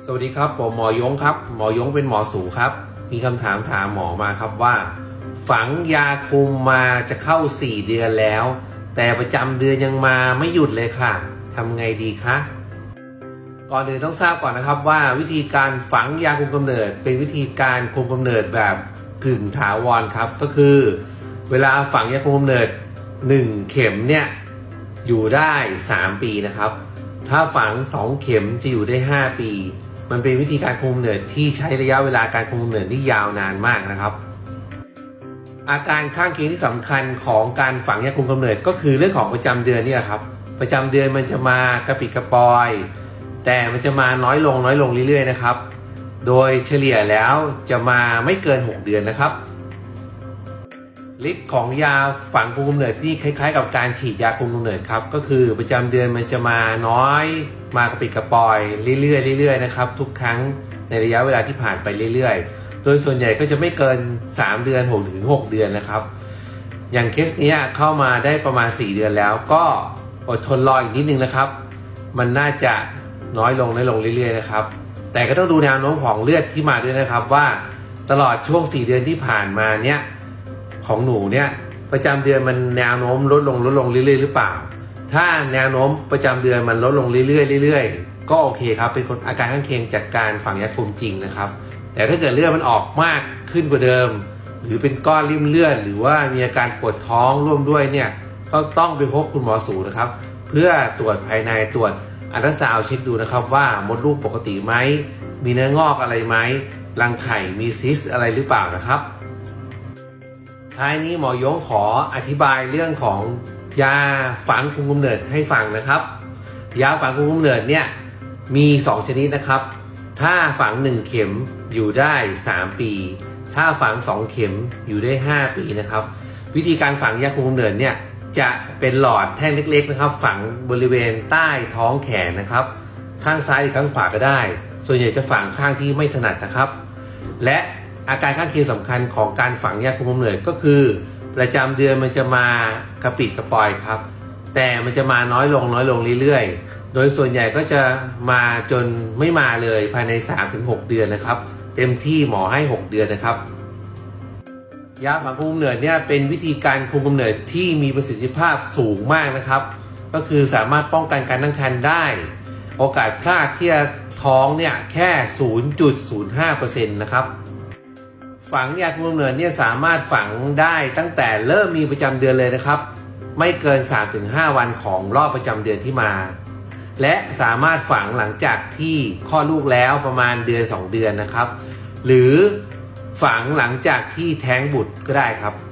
สวัสดีครับผมหมอยงครับหมอยงเป็นหมอสูครับมีคำถามหมอมาครับว่าฝังยาคุมมาจะเข้า4 เดือนแล้วแต่ประจำเดือนยังมาไม่หยุดเลยค่ะทำไงดีคะก่อนอื่นต้องทราบก่อนนะครับว่าวิธีการฝังยาคุมกำเนิดเป็นวิธีการคุมกำเนิดแบบกึ่งถาวรครับก็คือเวลาฝังยาคุมกำเนิด1 เข็มเนี่ยอยู่ได้3 ปีนะครับถ้าฝัง2 เข็มจะอยู่ได้5 ปีมันเป็นวิธีการคุมกำเนิดที่ใช้ระยะเวลาการคุมกำเนิดที่ยาวนานมากนะครับอาการข้างเคียงที่สำคัญของการฝังยาคุมกำเนิดก็คือเรื่องของประจำเดือนนี่แหละครับประจำเดือนมันจะมากระปิดกระปอยแต่มันจะมาน้อยลงเรื่อยๆนะครับโดยเฉลี่ยแล้วจะมาไม่เกิน6 เดือนนะครับฤทธิ์ของยาฝังคุมกำเนิดที่คล้ายๆกับการฉีดยาคุมกำเนิดครับก็คือประจำเดือนมันจะมาน้อยมากระปิดกระปอยเรื่อยๆนะครับทุกครั้งในระยะเวลาที่ผ่านไปเรื่อยๆโดยส่วนใหญ่ก็จะไม่เกิน3 เดือน6 เดือนนะครับอย่างเคสนี้เข้ามาได้ประมาณ4 เดือนแล้วก็อดทนรออีกนิดนึงนะครับมันน่าจะน้อยลงเรื่อยๆนะครับแต่ก็ต้องดูแนวโน้มของเลือดที่มาด้วยนะครับว่าตลอดช่วง4 เดือนที่ผ่านมาเนี่ยของหนูเนี่ยประจำเดือนมันแนวโน้มลดลงเรื่อยๆหรือเปล่าถ้าแนวโน้มประจำเดือนมันลดลงเรื่อยๆก็โอเคครับเป็นอาการข้างเคียงจากการฝังยาคุมจริงนะครับแต่ถ้าเกิดเลือดมันออกมากขึ้นกว่าเดิมหรือเป็นก้อนริ่มเลือดหรือว่ามีอาการปวดท้องร่วมด้วยเนี่ยก็ต้องไปพบคุณหมอสูนะครับเพื่อตรวจภายในตรวจอัลตราซาวด์เช็คดูนะครับว่ามดลูกปกติไหมมีเนื้องอกอะไรไหมรังไข่มีซิสอะไรหรือเปล่านะครับท้ายนี้หมอยงขออธิบายเรื่องของยาฝังคุมกำเนิดให้ฟังนะครับยาฝังคุมกำเนิดเนี่ยมี2 ชนิดนะครับถ้าฝัง1 เข็มอยู่ได้3 ปีถ้าฝัง2 เข็มอยู่ได้5 ปีนะครับวิธีการฝังยาคุมกำเนิดเนี่ยจะเป็นหลอดแท่งเล็กๆนะครับฝังบริเวณใต้ท้องแขนนะครับข้างซ้ายหรือข้างขวาก็ได้ส่วนใหญ่จะฝังข้างที่ไม่ถนัดนะครับและอาการข้างเคียงสำคัญของการฝังยาคุมกำเนิดก็คือประจำเดือนมันจะมากระปิดกระปอยครับแต่มันจะมาน้อยลงเรื่อยๆโดยส่วนใหญ่ก็จะมาจนไม่มาเลยภายใน 3-6 เดือนนะครับเต็มที่หมอให้6 เดือนนะครับยาฝังคุมกำเนิดเนี่ยเป็นวิธีการคุมกำเนิดที่มีประสิทธิภาพสูงมากนะครับก็คือสามารถป้องกันการตั้งครรภ์ได้โอกาสพลาดที่จะท้องเนี่ยแค่ 0.05% นะครับฝังยาคุมกำเนิดเนี่ยสามารถฝังได้ตั้งแต่เริ่มมีประจำเดือนเลยนะครับไม่เกิน 3-5 วันของรอบประจำเดือนที่มาและสามารถฝังหลังจากที่คลอดลูกแล้วประมาณ1-2 เดือนนะครับหรือฝังหลังจากที่แท้งบุตรก็ได้ครับ